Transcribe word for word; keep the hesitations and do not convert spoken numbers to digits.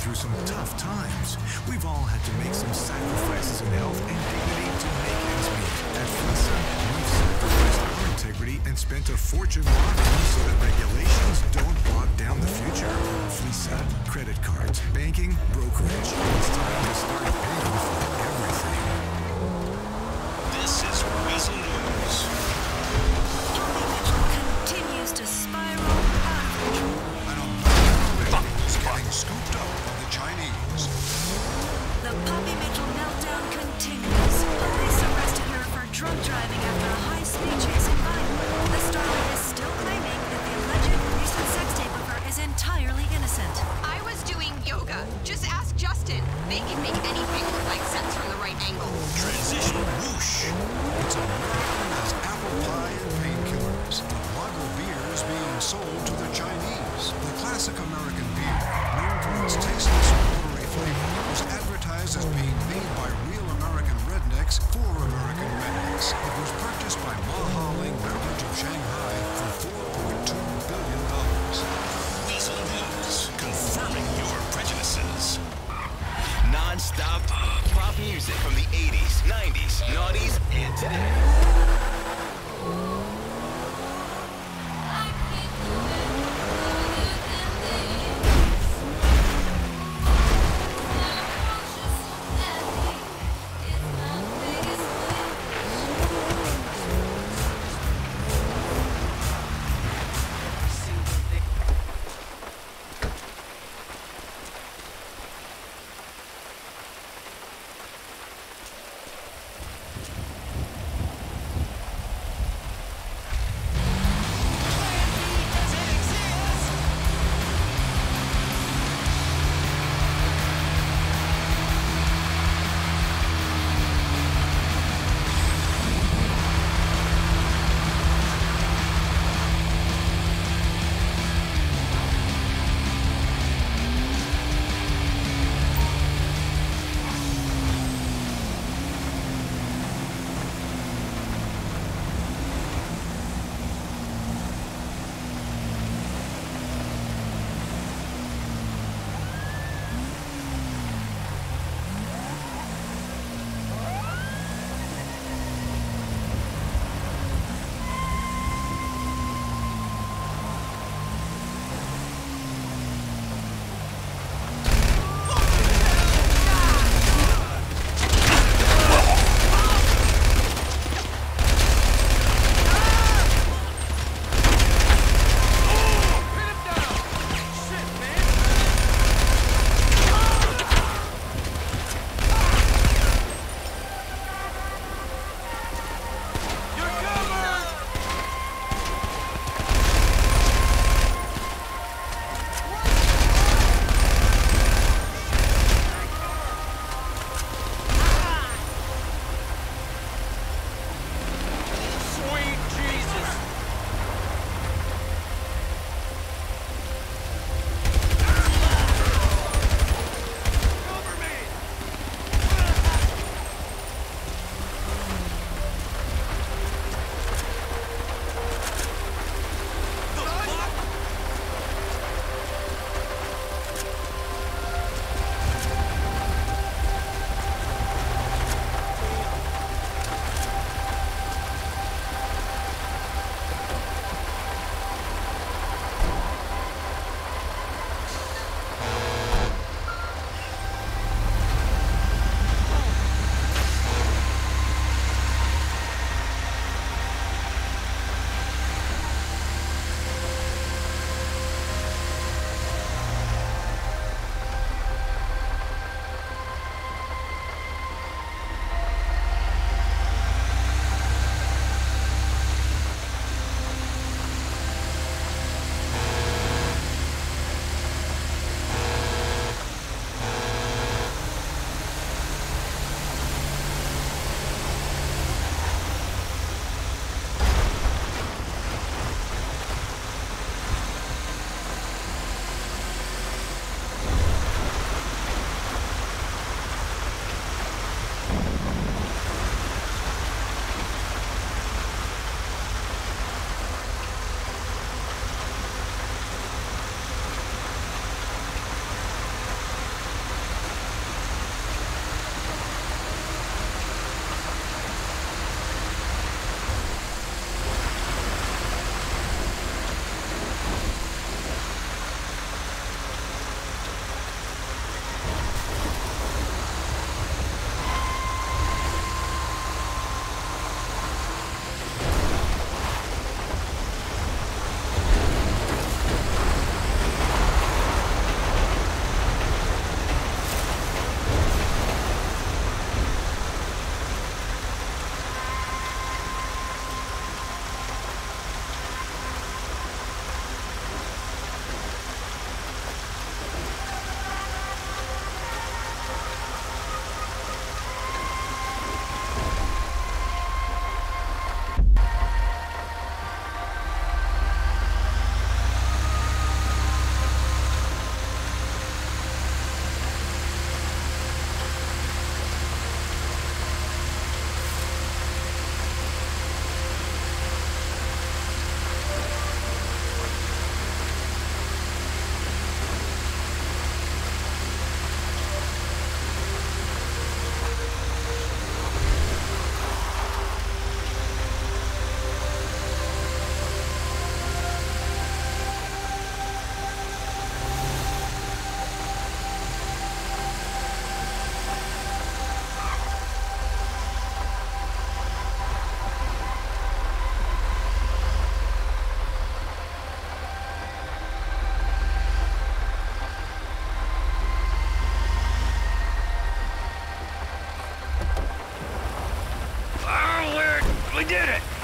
through some tough times. We've all had to make some sacrifices in health and dignity to make ends meet. At Fleesa, we've sacrificed our integrity and spent a fortune lobbying so that regulations don't bog down the future. Fleesa, credit cards, banking, brokerage. It's time to start paying for everything. This is Weasel News. Continues to spiral out of control. An American is getting scooped up by the Chinese. The Poppy Mitchell meltdown continues. Police arrested her for drunk driving after a high-speed chase in Vinewood. The starlet is still claiming that the alleged recent sex tape of her is entirely innocent. I was doing yoga. Just ask Justin. They can make anything look like sense from the right angle. Transition whoosh. It's American as apple pie and painkillers. Lager beers being sold to the Chinese. The classic American beer, known for its tasteless watery flavor, was advertised as being made by real American rednecks for American rednecks. It was purchased by Mahaling Beverage of Shanghai for four point two billion dollars. Weasel News, confirming your prejudices. Non-stop pop music from the eighties, nineties, noughties, and today. We did it!